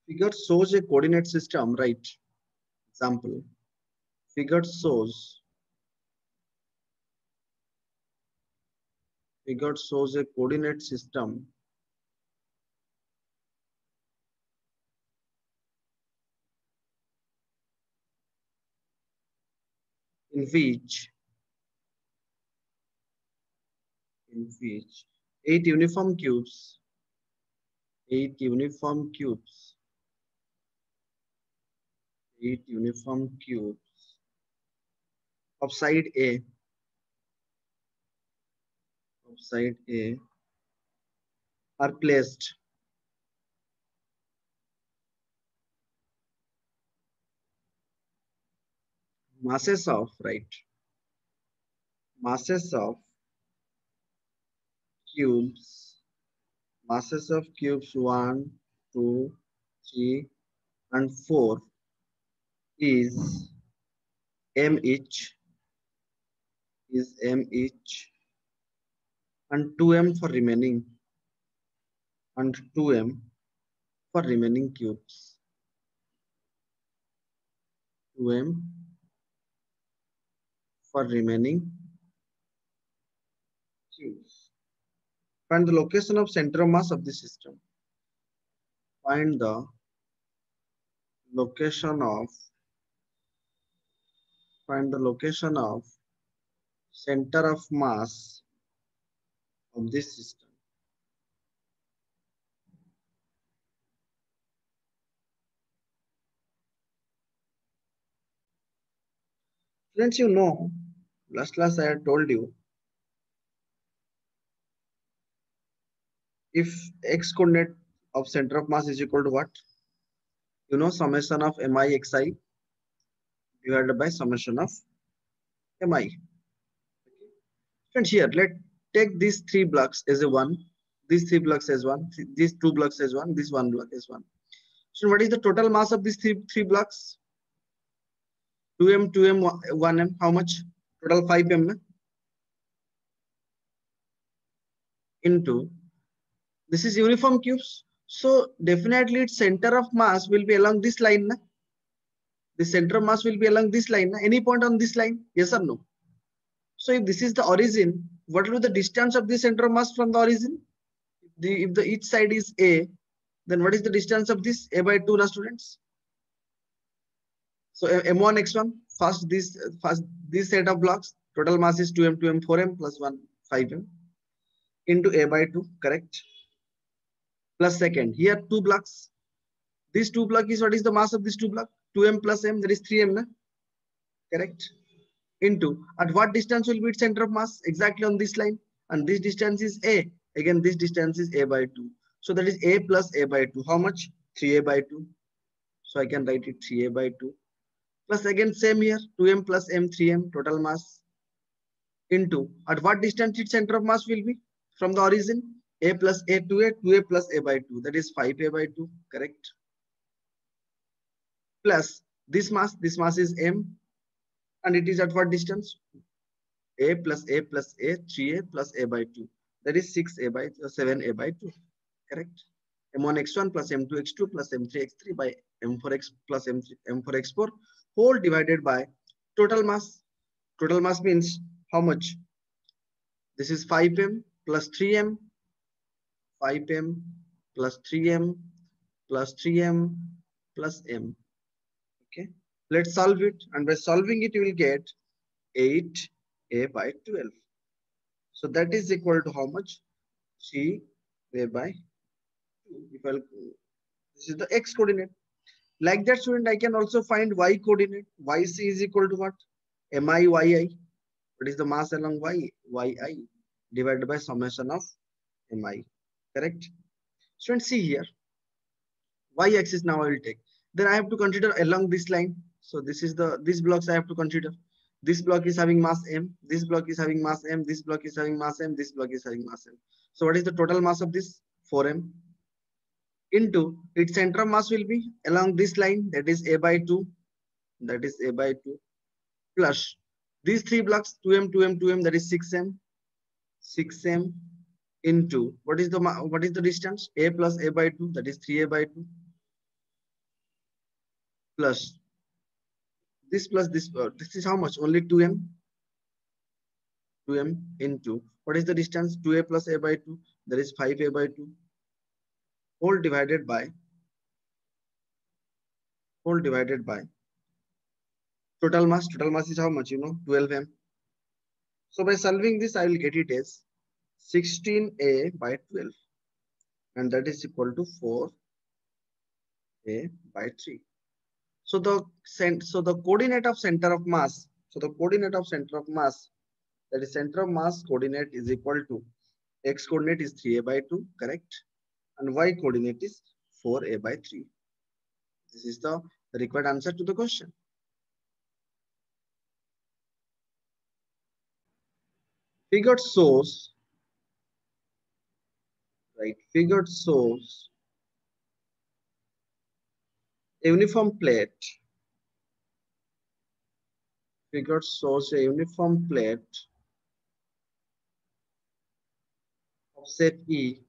Figure shows a coordinate system, right? Example. Figure shows a coordinate system in which eight uniform cubes of side A are placed masses of cubes 1, 2, 3, and 4 is m each and 2m for remaining cubes. 2m for remaining cubes. Find the location of center of mass of the system. Find the location of center of mass of this system. Friends, you know, last class I had told you, if x coordinate of center of mass is equal to what? You know, summation of mi xi divided by summation of mi. Friends, here let take these three blocks as a one, these three blocks as one, these two blocks as one, this one block as one. So what is the total mass of these three blocks? 2m, 2m, 1m. How much? Total 5m into. This is uniform cubes. So definitely its center of mass will be along this line. Na? The center of mass will be along this line. Na? Any point on this line? Yes or no? So if this is the origin, what will be the distance of the center of mass from the origin? If each side is A, then what is the distance of this? A by 2, na students? So m1, x1, first this set of blocks, total mass is 2m, 2m, 4m plus 1, 5m into A by 2, correct? Plus second, here two blocks. This two block is, what is the mass of this two block? 2m plus m, that is 3m, na? Correct? Into, at what distance will be its center of mass? Exactly on this line. And this distance is A. Again, this distance is A by 2. So that is A plus A by 2. How much? 3A by 2. So I can write it 3A by 2. Plus again, same here, 2m plus m, 3m, total mass. Into, at what distance its center of mass will be? From the origin, A plus A, 2A, 2A plus A by 2. That is 5A by 2, correct? Plus this mass is m. And it is at what distance? A plus A plus A, 3A plus A by 2. That is 6A by 7A by 2. Correct? M1 x1 plus M2 x2 plus M3 x3 by M4 x plus M4 x4 whole divided by total mass. Total mass means how much? This is 5m plus 3m, 5m plus 3m plus 3m plus m. Okay. Let's solve it. And by solving it, you will get 8a by 12. So that is equal to how much? 3a by 2. This is the x coordinate. Like that, student, I can also find y coordinate. Yc is equal to what? Mi yi. What is the mass along y? Yi divided by summation of mi. Correct? Student, see here. Y axis now I will take. Then I have to consider along this line. So these blocks I have to consider. This block is having mass m. This block is having mass m. This block is having mass m. This block is having mass m. So what is the total mass of this? 4m. Into its center of mass will be along this line, that is A by 2. That is A by 2. Plus these three blocks, 2m, 2m, 2m, that is 6m. 6m into what is the distance? A plus A by 2, that is 3a by 2. plus this this is how much? Only 2m. 2m into what is the distance? 2a plus a by 2. That is 5a by 2 whole divided by total mass. Total mass is how much? 12m. So by solving this, I will get it as 16a by 12, and that is equal to 4a by 3. So the coordinate of center of mass. So the coordinate of center of mass, that is center of mass coordinate, is equal to x coordinate is 3a by 2, correct? And y coordinate is 4a by 3. This is the required answer to the question. Figure shows, right? Figure shows a uniform plate. Figure shows a uniform plate of set E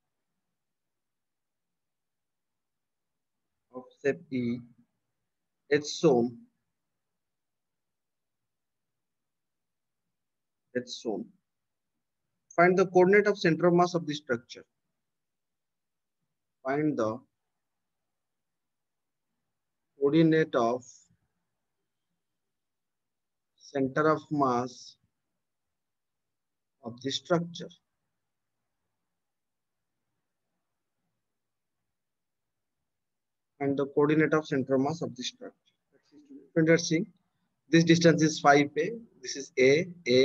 it's shown. Find the coordinate of center of mass of the structure. Find the coordinate of center of mass of the structure. And the coordinate of center of mass of the structure. Let's see. This distance is 5a. This is A.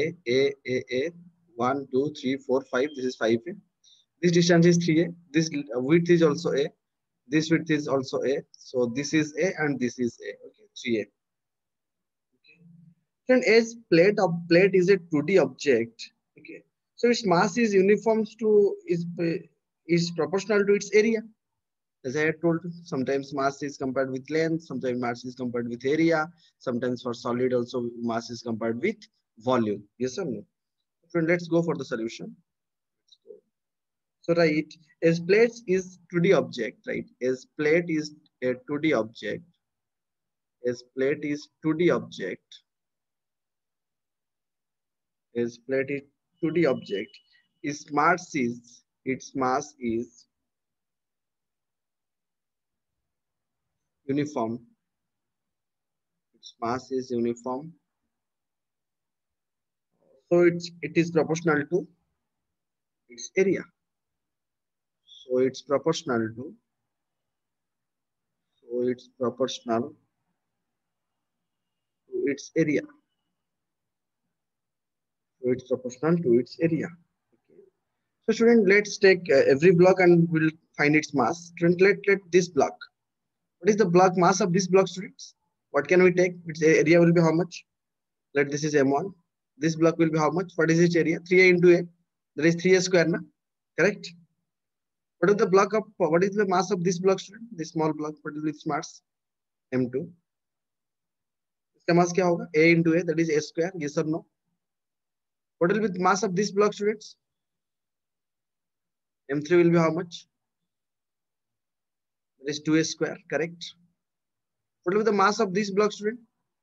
1, 2, 3, 4, 5. This is 5a. This distance is 3a. This width is also a. This width is also a. So this is a and this is a. Okay, 3a. Okay. And as plate is a 2D object. Okay. So its mass is uniform to is proportional to its area. As I had told, sometimes mass is compared with length, sometimes mass is compared with area, sometimes for solid also mass is compared with volume. Yes or no? So let's go for the solution. So right, as plate is 2D object, right? As plate is a 2D object. As plate is 2D object. As plate is 2D object. Its mass is uniform. Its mass is uniform. So it is proportional to its area. So it's proportional to its area. So it's proportional to its area. Okay. So student, let's take every block and we'll find its mass. Student, let this block. What is the block mass of this block, students? What can we take? Its area will be how much? Let this is M1. This block will be how much? What is its area? 3a into a. That is 3a square, na? Correct? What is the block of, what is the mass of this block, student? This small block, what is its mass? M2. इसका mass क्या होगा? A into a, that is a square. Yes or no? What will be the mass of this block, students? M3 will be how much? That is 2a square, correct? What will be the mass of this block, student?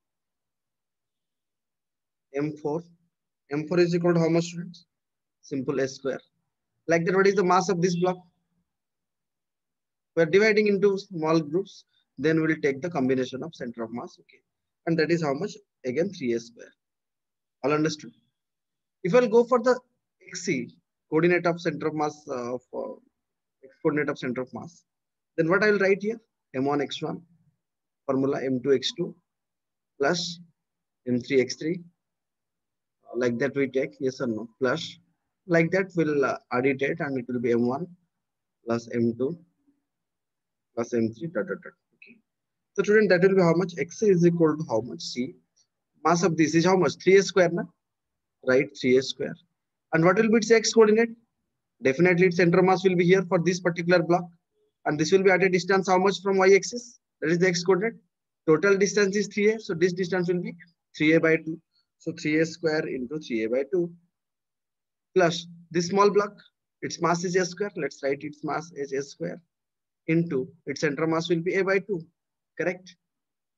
M4. M4 is equal to how much, students? Simple a square. Like that, what is the mass of this block? We are dividing into small groups. Then we will take the combination of center of mass. Okay. And that is how much? Again, 3a square. All understood? If I'll go for the XC, coordinate of center of mass of X coordinate of center of mass, then what I will write here? M1 X1 formula M2 X2 plus M3 X3. Like that we take, yes or no? Plus, like that we'll add it and it will be M1 plus M2 plus M3 dot dot dot. Okay. So student, that will be how much? X is equal to how much? C. Mass of this is how much? 3a square, na? Right, 3a square. And what will be its X coordinate? Definitely its center mass will be here for this particular block. And this will be at a distance how much from y-axis? That is the X coordinate. Total distance is 3a. So this distance will be 3a by 2. So 3a square into 3a by 2. Plus this small block, its mass is a square. Let's write its mass as a square into its center mass will be a by 2. Correct?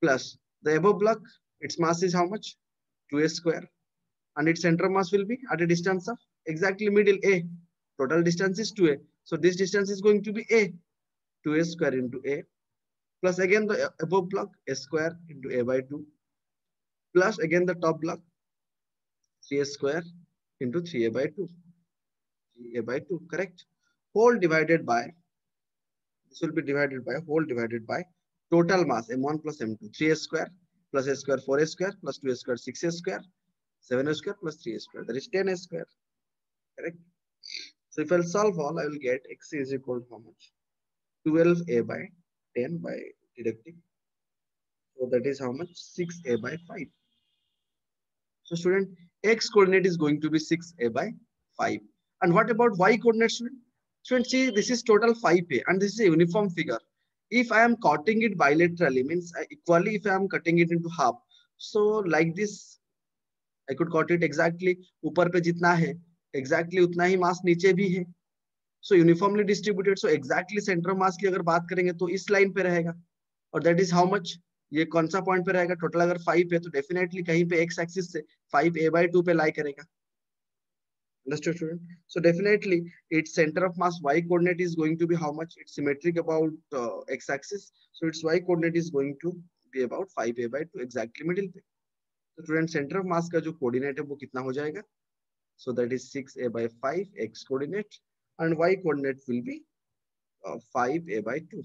plus the above block, its mass is how much? 2a square. And its center mass will be at a distance of exactly middle a. Total distance is 2a. So this distance is going to be a. 2a square into a. Plus again the above block, a square into a by 2. Plus again the top block, 3a square into 3a by 2. 3a by 2, correct? Whole divided by, this will be divided by, whole divided by total mass m1 plus m2. 3a square plus a square 4a square plus 2a square 6a square 7a square plus 3a square. That is 10a square, correct? So if I'll solve all, I will get x is equal to how much? 12a by 10 by deducting. So that is how much? 6a by 5. So student, x coordinate is going to be 6a by 5. And what about y coordinate, student? Student, see, this is total 5a and this is a uniform figure. If I am cutting it bilaterally, means equally if I am cutting it into half. So like this, I could cut it exactly, ऊपर पे जितना है, exactly उतना ही मास नीचे भी है. So uniformly distributed. So exactly center of mass की अगर बात करेंगे तो इस लाइन पे रहेगा. और that is how much? ये कौन सा पॉइंट पे रहेगा? टोटल अगर 5 है तो डेफिनेटली कहीं पे x एक्सिस से 5a/2 पे लाई करेगा. Understood, student? So definitely its center of mass y coordinate is going to be how much? It's symmetric about x axis. So its y coordinate is going to be about 5a/2, exactly middle पे. तो student centre of mass का जो coordinate है वो कितना हो जाएगा? So that is 6a by 5 x coordinate and y coordinate will be 5a by 2.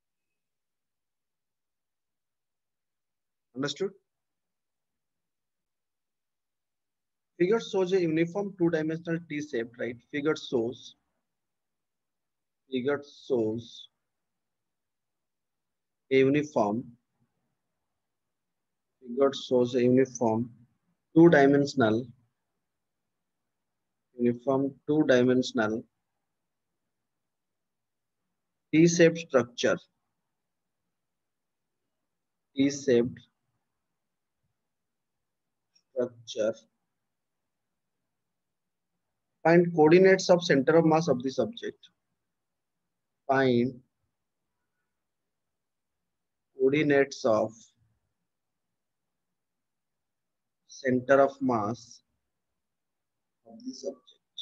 Understood? Figure shows a uniform two-dimensional T-shape, right? Figure shows a uniform. Figure shows a uniform two-dimensional T-shaped structure. T-shaped structure. Find coordinates of center of mass of this object. Find coordinates of center of mass of this object.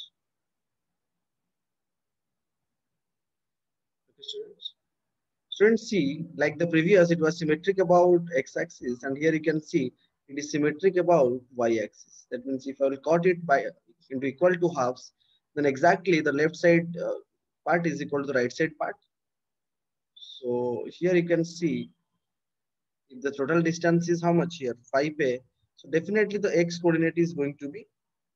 Okay, students. Students, see, like the previous, it was symmetric about x-axis, and here you can see it is symmetric about y-axis. That means if I will cut it by into equal to halves, then exactly the left side part is equal to the right side part. So here you can see if the total distance is how much here? 5a. So definitely the x coordinate is going to be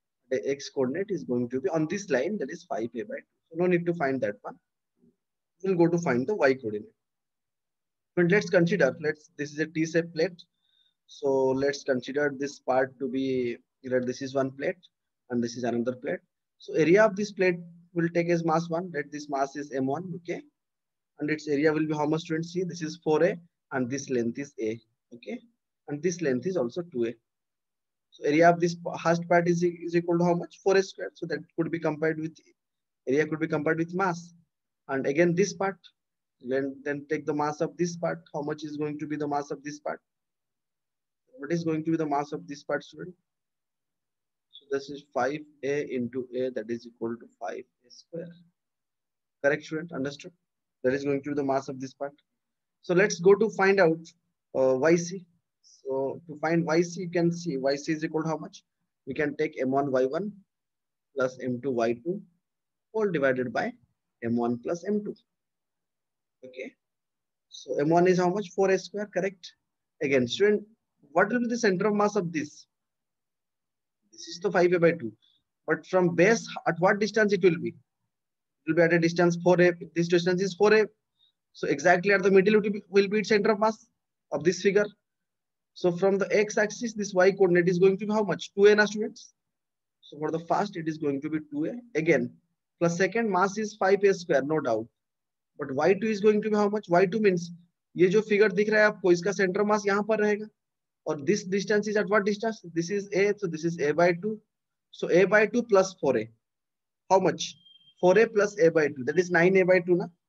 on this line, that is 5a by 2. So no need to find that one. We'll go to find the y coordinate. But let's consider, this is a T-shaped plate. So let's consider this part to be, this is one plate and this is another plate. So area of this plate will take as mass 1. Let this mass is m1, okay? And its area will be how much, students? See, this is 4a and this length is a, okay? And this length is also 2a. So area of this hashed part is equal to how much? 4a square. So that could be compared with, area could be compared with mass. And again this part, then take the mass of this part. How much is going to be the mass of this part? What is going to be the mass of this part, student? So this is 5a into a, that is equal to 5a square. Correct, student? Understood? That is going to be the mass of this part. So let's go to find out yc. So to find yc, you can see yc is equal to how much? We can take m1 y1 plus m2 y2 all divided by m1 plus m2. Okay. So m1 is how much? 4a square, correct? Again, student, what will be the center of mass of this? This is the 5a by 2. But from base, at what distance it will be? It will be at a distance 4a. This distance is 4a. So exactly at the middle will be its center of mass of this figure. So from the x-axis, this y coordinate is going to be how much? 2a, na, students? So for the first, it is going to be 2a. Again, plus second mass is 5a square, no doubt. But y2 is going to be how much? Y2 means ये जो figure दिख रहा है आपको, इसका centre mass यहाँ पर रहेगा. और this distance is at what distance? This is a, so this is a by 2. So a by 2 plus 4a. How much? 4a plus a by 2. That is 9a by 2, na?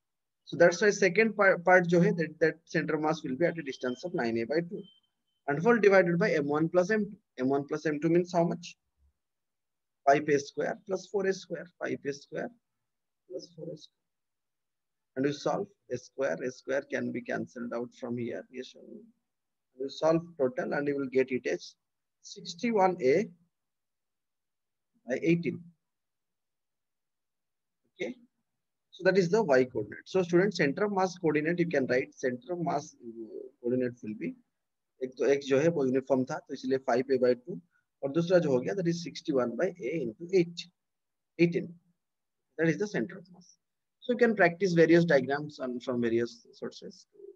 So that's why second part जो है that center mass will be at a distance of 9a by 2. And whole divided by m1 plus m2. m1 plus m2 means how much? 5a square plus 4a square. 5a square plus 4a square. And you solve a square can be cancelled out from here. Yes, you solve total and you will get it as 61a by 18. Okay. So that is the y coordinate. So student center of mass coordinate you can write center of mass coordinate will be एक तो x जो है वो uniform था तो इसलिए 5a by 2 और दूसरा जो हो गया that is 61 by a into 18. That is the center of mass. So you can practice various diagrams and from various sources to